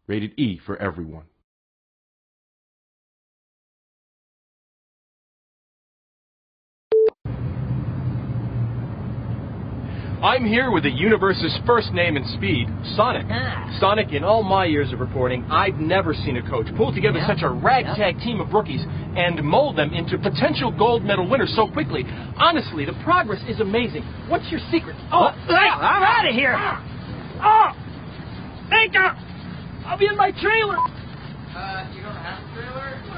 Rated E for everyone. I'm here with the universe's first name in speed, Sonic. Sonic, in all my years of reporting, I've never seen a coach pull together such a ragtag team of rookies and mold them into potential gold medal winners so quickly. Honestly, the progress is amazing. What's your secret? Oh, I'm out of here. Oh, thank you. I'll be in my trailer. You don't have a trailer?